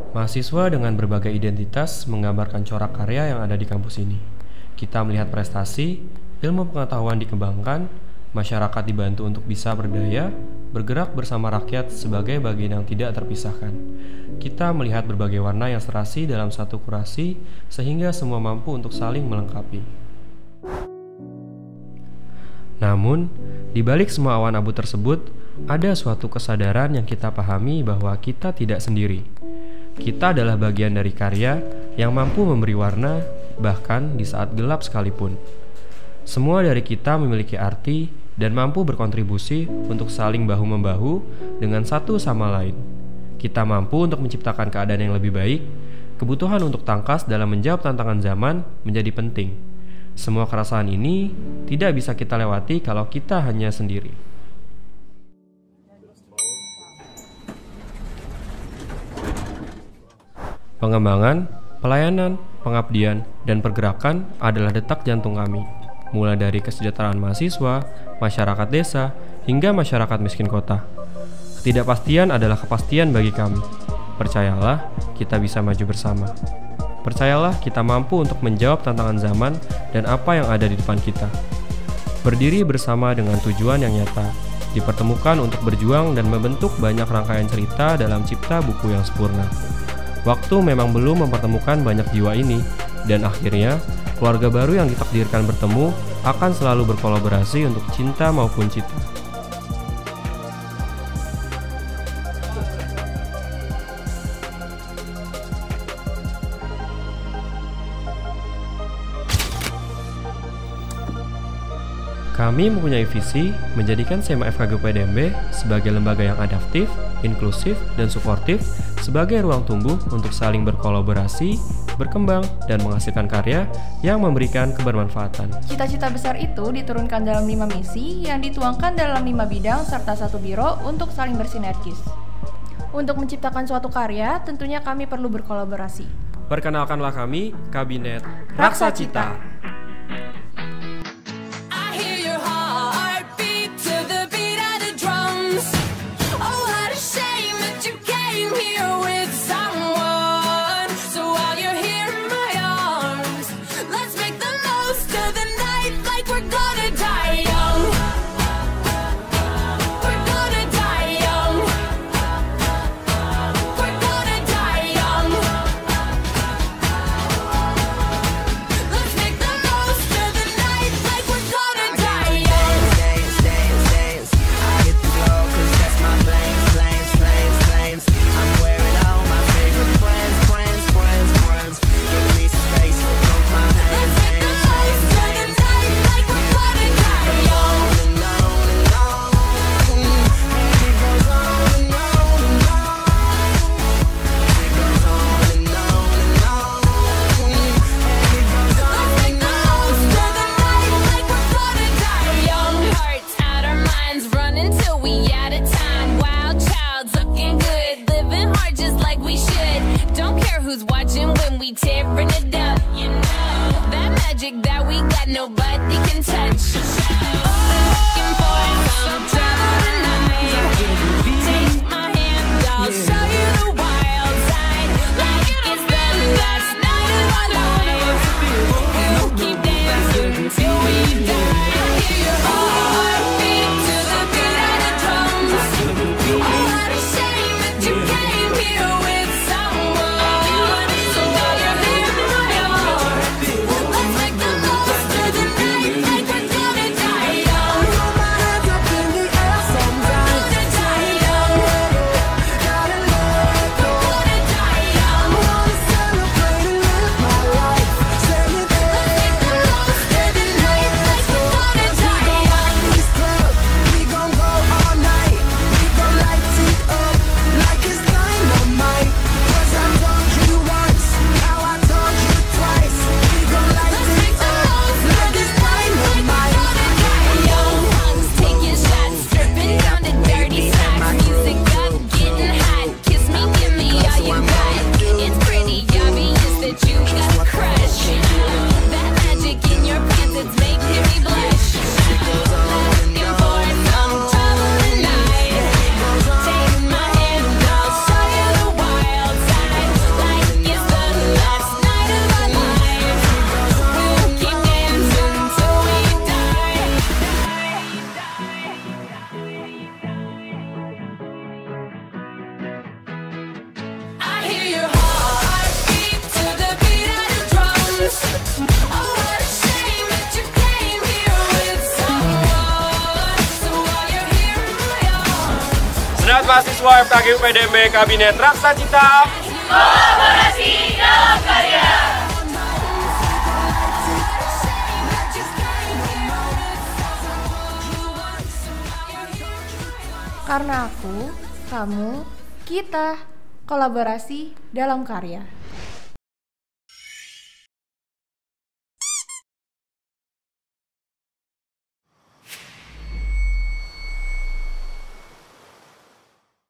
Mahasiswa dengan berbagai identitas menggambarkan corak karya yang ada di kampus ini. Kita melihat prestasi, ilmu pengetahuan dikembangkan, masyarakat dibantu untuk bisa berdaya, bergerak bersama rakyat sebagai bagian yang tidak terpisahkan. Kita melihat berbagai warna yang serasi dalam satu kurasi, sehingga semua mampu untuk saling melengkapi. Namun, di balik semua awan abu tersebut, ada suatu kesadaran yang kita pahami bahwa kita tidak sendiri. Kita adalah bagian dari karya yang mampu memberi warna, bahkan di saat gelap sekalipun. Semua dari kita memiliki arti dan mampu berkontribusi untuk saling bahu-membahu dengan satu sama lain. Kita mampu untuk menciptakan keadaan yang lebih baik. Kebutuhan untuk tangkas dalam menjawab tantangan zaman menjadi penting. Semua keresahan ini tidak bisa kita lewati kalau kita hanya sendiri. Pengembangan, pelayanan, pengabdian, dan pergerakan adalah detak jantung kami. Mulai dari kesejahteraan mahasiswa, masyarakat desa, hingga masyarakat miskin kota. Ketidakpastian adalah kepastian bagi kami. Percayalah, kita bisa maju bersama. Percayalah, kita mampu untuk menjawab tantangan zaman dan apa yang ada di depan kita. Berdiri bersama dengan tujuan yang nyata, dipertemukan untuk berjuang dan membentuk banyak rangkaian cerita dalam cipta buku yang sempurna. Waktu memang belum mempertemukan banyak jiwa ini, dan akhirnya keluarga baru yang ditakdirkan bertemu akan selalu berkolaborasi untuk cinta maupun cita. Kami mempunyai visi menjadikan SEMA FKG UPDMB sebagai lembaga yang adaptif, inklusif, dan suportif sebagai ruang tumbuh untuk saling berkolaborasi, berkembang, dan menghasilkan karya yang memberikan kebermanfaatan. Cita-cita besar itu diturunkan dalam 5 misi yang dituangkan dalam 5 bidang serta 1 biro untuk saling bersinergis. Untuk menciptakan suatu karya, tentunya kami perlu berkolaborasi. Perkenalkanlah kami, Kabinet Raksa Cita. Senat Mahasiswa FKG UPDB Kabinet Raksa Cita. Kolaborasi dalam karya. Karena aku, kamu, kita, kolaborasi dalam karya.